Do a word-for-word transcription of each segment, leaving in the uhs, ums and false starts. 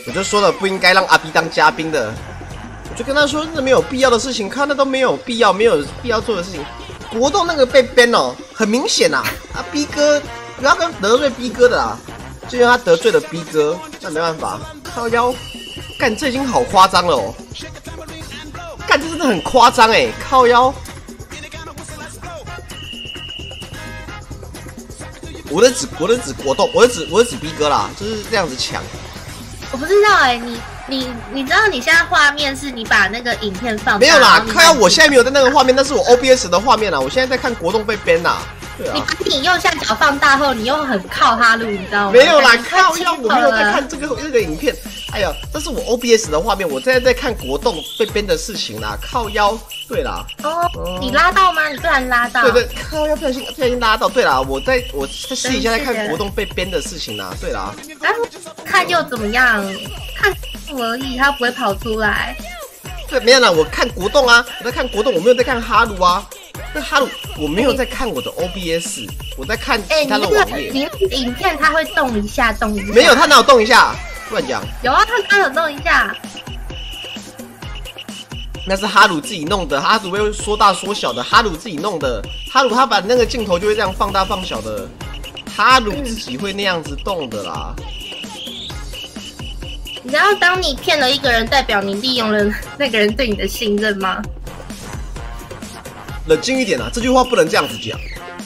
我就说了不应该让阿 B 当嘉宾的，我就跟他说那没有必要的事情，看那都没有必要，没有必要做的事情。国栋那个被 ban 哦，很明显呐、啊，啊 B 哥不要跟得罪 B 哥的啦，就因为他得罪了 B 哥，那没办法，靠腰，干这已经好夸张了哦，干这真的很夸张哎，靠腰。我的指我的指国栋，我的指我的指 B 哥啦，就是这样子抢。 我不知道哎、欸，你你你知道你现在画面是你把那个影片放大没有啦？看到我现在没有在那个画面，那是我 O B S 的画面啦。我现在在看国栋被 ban 啦。对啊。 你把你右下角放大后，你又很靠哈路，你知道吗？ 没有啦，靠腰，我没有在看这个这个影片。哎呀，这是我 O B S 的画面，我现在在看国栋被 ban 的事情啦。靠腰，对啦。 哦，嗯、你拉到吗？你不然拉到？ 对对，靠腰，不小心不小心拉到。对啦，我在我在私底下在看国栋被 ban 的事情啦。对啦。 哎、啊，看又怎么样？看而已，他不会跑出来。 对，没有啦，我看国栋啊，我在看国栋，我没有在看哈鲁啊。那哈鲁，我没有在看我的 O B S， 我在看其他的网页。 你那个影片它会动一下，动一下。 没有，它哪有动一下？乱讲。 有啊，它刚有动一下。 那是哈鲁自己弄的，哈鲁会说大说小的，哈鲁自己弄的。哈鲁他把那个镜头就会这样放大放小的，哈鲁自己会那样子动的啦。 你知道，当你骗了一个人，代表你利用了那个人对你的信任吗？ 冷静一点啊，这句话不能这样子讲。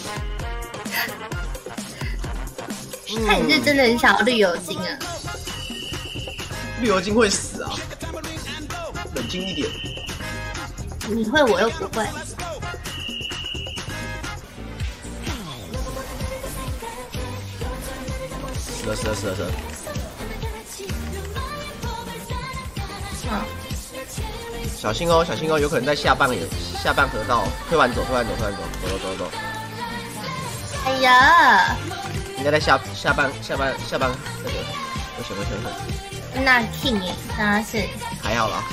看你是真的很想要绿油精啊！ 绿油精会死啊！冷静一点。 你会，我又不会。 是的，是的，是的，是的。 嗯。 小心哦，小心哦，有可能在下半有下半河道推完走，推完走，推完走，走走走走。 哎呀， 应该在下下半下半下半那个，危险危险危险。 那 King 耶，当然是还好啦。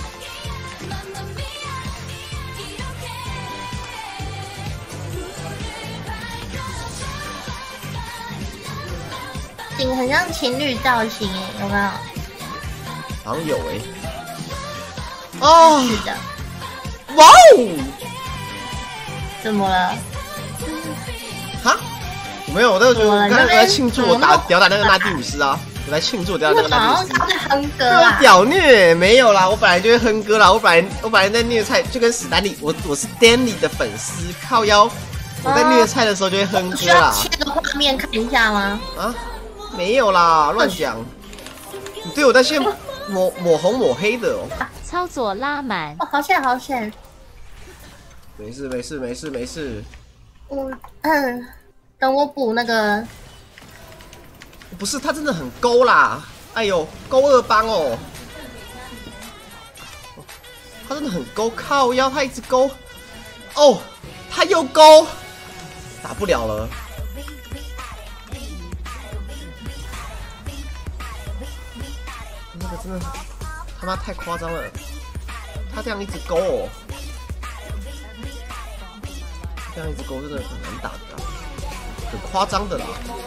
景很像情侣造型耶，有没有？ 好像有哎、欸。哦， 是的。 哇哦！ 怎么了？ 哈？没有，我都我刚才在庆祝我打屌打那个拉蒂姆斯啊，我在庆祝我屌打那个拉蒂姆斯。 他在哼歌啊！ 屌虐没有啦，我本来就会哼歌啦，我本来我本来在虐菜就跟史丹利，我我是 Danny 的粉丝，靠腰，我在虐菜的时候就会哼歌啦。需要切个画面看一下吗？ 啊，没有啦，乱讲。你对我在线抹抹红抹黑的哦。 操作拉满哦，好险好险！ 没事没事没事没事。 我嗯，等我补那个。 不是，他真的很勾啦！哎呦，勾二帮哦，他真的很勾，靠腰，他一直勾。哦，他又勾，打不了了。那个真的。他妈太夸张了，他这样一直勾哦，这样一直勾真的很难打的、啊，很夸张的啦。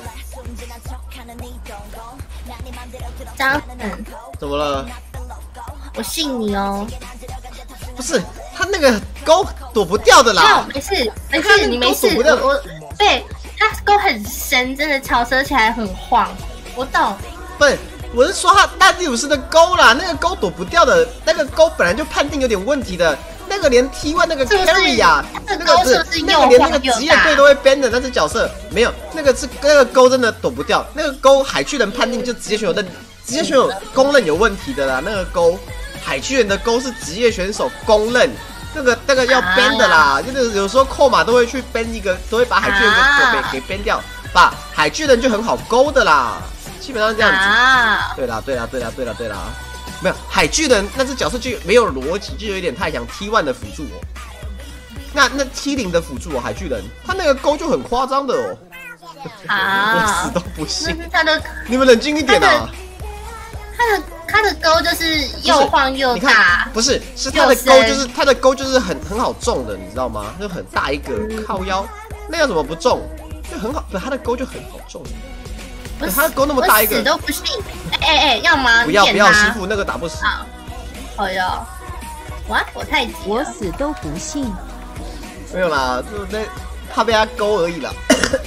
张粉， 怎么了？ 我信你哦。 不是，他那个勾躲不掉的啦。 没事没事，你没事。我我对他勾很深，真的草蛇起来很晃，我懂。 不是。我是说他大第五式的勾啦，那个勾躲不掉的，那个勾本来就判定有点问题的，那个连 T 一 那个 carry 呀、啊，那个不是那个连那个职业队都会 ban 的那只角色，没有那个是那个勾真的躲不掉，那个勾海巨人判定就职业选手的职业选手公认有问题的啦，那个勾海巨人的勾是职业选手公认，那个那个要 ban 的啦，就是有时候扣码都会去 ban 一个，都会把海巨人给给给 ban 掉，把海巨人就很好勾的啦。基本上这样子，啊、对啦，对啦，对啦，对啦，对啦，没有海巨人那只角色就没有逻辑，就有点太强 T 一 的辅助哦。那那 T 零 的辅助哦，海巨人他那个勾就很夸张的哦。啊！我死都不信。 他的， 你们冷静一点啊！ 他的他的勾就是又晃又大， 不是是他的勾就是他的勾就是很很好中的，你知道吗？就很大一个靠腰，那要怎么不中？就很好，不，他的勾就很好中。 我他勾那么大一个， 死都不信。哎哎哎，要吗？ 不要不要，师傅那个打不死。 好哟，哇，我太急了， 我死都不信。 没有啦，就那怕被他勾而已啦。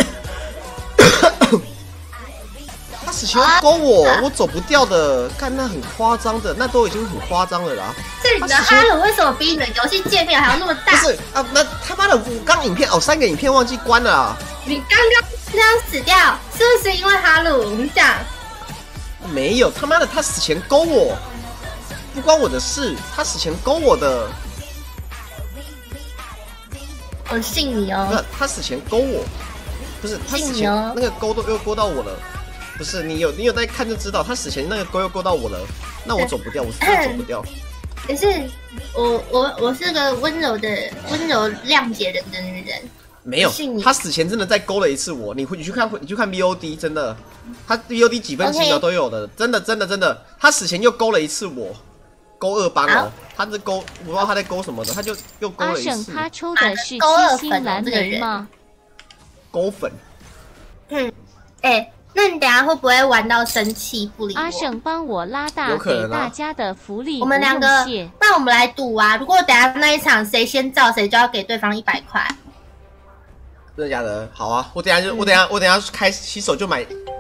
他死前勾我，啊、我走不掉的，看那很夸张的，那都已经很夸张了啦。 这你的哈鲁为什么比你的游戏界面还要那么大？ 不是啊，那他妈的，我刚影片哦，三个影片忘记关了啊。 你刚刚这样死掉，是不是因为哈鲁？我们讲没有，他妈的，他死前勾我，不关我的事，他死前勾我的。 我信你哦。 不是，他死前勾我，不是他死前那个勾都又勾到我了。不是你有你有在看就知道，他死前那个勾又勾到我了，那我走不掉，我是真的走不掉。 可是我我我是个温柔的温柔谅解人的女人。 没有，他死前真的再勾了一次我。你回你去看你去看 V O D， 真的，他 V O D 几分几秒都有的， okay. 真的真的真的，他死前又勾了一次我，勾二帮哦，他是勾，我不知道他在勾什么的，他就又勾了一次。 阿省他抽的是七星蓝莓吗？ 勾粉。 嗯，哎、欸。那你等下会不会玩到生气不理我？ 阿省帮我拉大给大家的福利， 我们两个，那我们来赌啊！如果等下那一场谁先造，谁就要给对方一百块。 真的假的？好啊，我等下就、嗯、我等下我等下开洗手就买